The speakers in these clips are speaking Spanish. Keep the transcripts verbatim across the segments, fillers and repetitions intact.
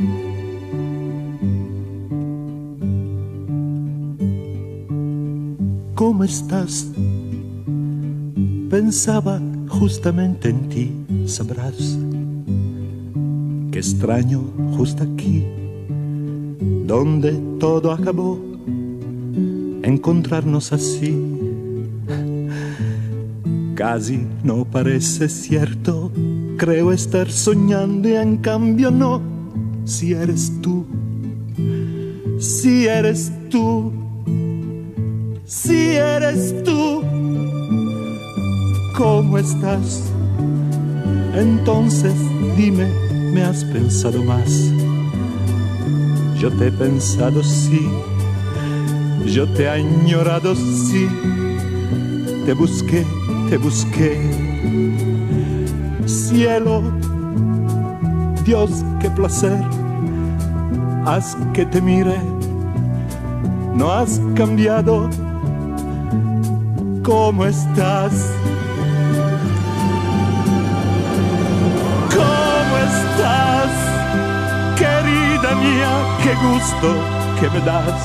¿Cómo estás? Pensaba justamente en ti, sabrás. Qué extraño justo aquí, donde todo acabó, encontrarnos así. Casi no parece cierto, creo estar soñando y en cambio no. Si eres tú, si eres tú, si eres tú, ¿cómo estás? Entonces dime, ¿me has pensado más? Yo te he pensado, sí. Yo te he añorado, sí. Te busqué, te busqué. Cielo, Dios, qué placer. Haz que te mire. No has cambiado. ¿Cómo estás? ¿Cómo estás? Querida mía, qué gusto que me das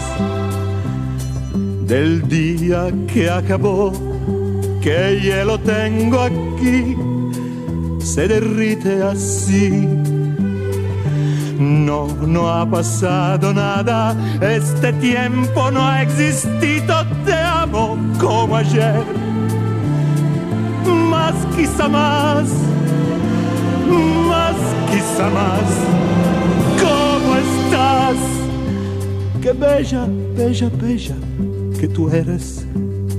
del día que acabó, que hielo tengo aquí, se derrite así. No, no ha pasado nada, este tiempo no ha existido, te amo como ayer, más quizá más, más quizá más. ¿Cómo estás? Qué bella, bella, bella que tú eres.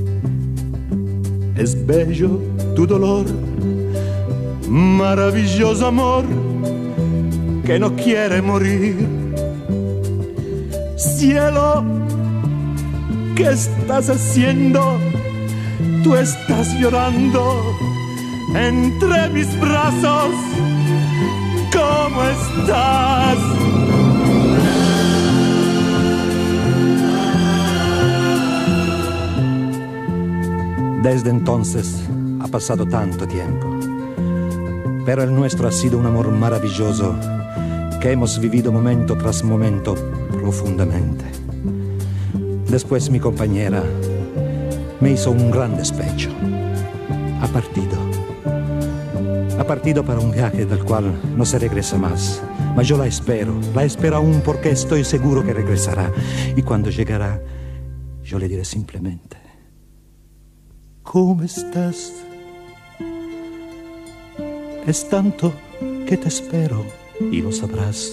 Es bello tu dolor, maravilloso amor que no quiere morir. Cielo, ¿qué estás haciendo? Tú estás llorando entre mis brazos. ¿Cómo estás? Desde entonces ha pasado tanto tiempo, pero el nuestro ha sido un amor maravilloso que hemos vivido momento tras momento profundamente. Después mi compañera me hizo un gran despecho. Ha partido. Ha partido para un viaje del cual no se regresa más. Mas yo la espero, la espero aún porque estoy seguro que regresará. Y cuando llegará, yo le diré simplemente: ¿cómo estás? Es tanto que te espero y lo sabrás.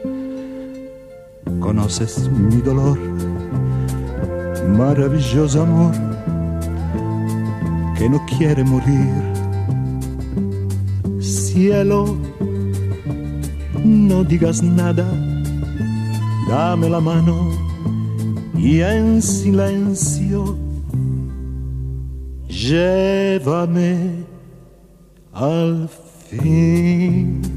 Conoces mi dolor, maravilloso amor que no quiere morir. Cielo, no digas nada, dame la mano y en silencio llévame al fin.